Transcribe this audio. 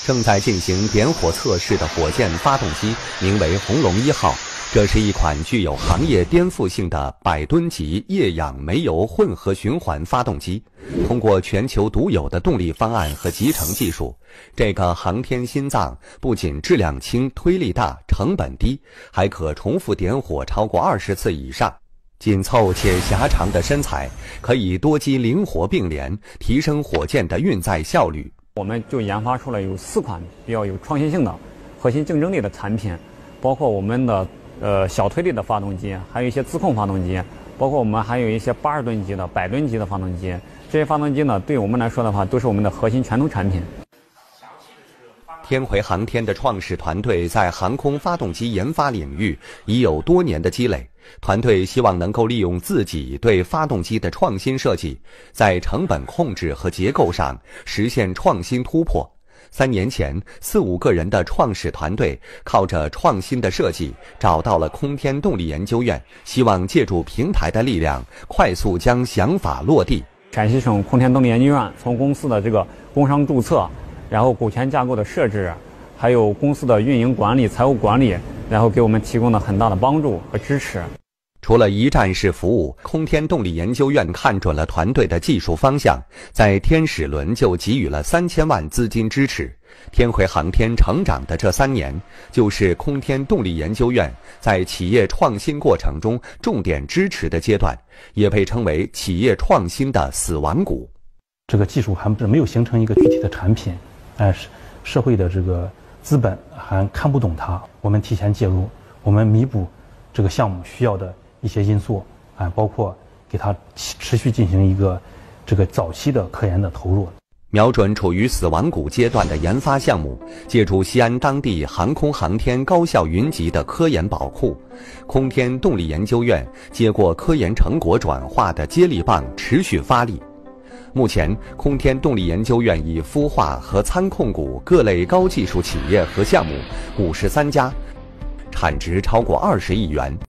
正在进行点火测试的火箭发动机名为鸿龙1号，这是一款具有行业颠覆性的100吨级液氧煤油混合循环发动机。通过全球独有的动力方案和集成技术，这个航天心脏不仅质量轻、推力大、成本低，还可重复点火超过20次以上。紧凑且狭长的身材可以多机灵活并联，提升火箭的运载效率。 我们就研发出了有4款比较有创新性的、核心竞争力的产品，包括我们的小推力的发动机，还有一些自控发动机，包括我们还有一些80吨级的、100吨级的发动机。这些发动机呢，对我们来说的话，都是我们的核心传统产品。 天回航天的创始团队在航空发动机研发领域已有多年的积累，团队希望能够利用自己对发动机的创新设计，在成本控制和结构上实现创新突破。3年前，4、5个人的创始团队靠着创新的设计，找到了空天动力研究院，希望借助平台的力量，快速将想法落地。 陕西省空天动力研究院从公司的这个工商注册，然后股权架构的设置，还有公司的运营管理、财务管理，然后给我们提供了很大的帮助和支持。 除了一站式服务，空天动力研究院看准了团队的技术方向，在天使轮就给予了3000万资金支持。天回航天成长的这3年，就是空天动力研究院在企业创新过程中重点支持的阶段，也被称为企业创新的死亡谷。 这个技术还没有形成一个具体的产品，社会的这个资本还看不懂它，我们提前介入，我们弥补这个项目需要的一些因素，包括给它持续进行一个这个早期的科研的投入。 瞄准处于死亡谷阶段的研发项目，借助西安当地航空航天高校云集的科研宝库，空天动力研究院接过科研成果转化的接力棒，持续发力。目前，空天动力研究院已孵化和参控股各类高技术企业和项目53家，产值超过20亿元。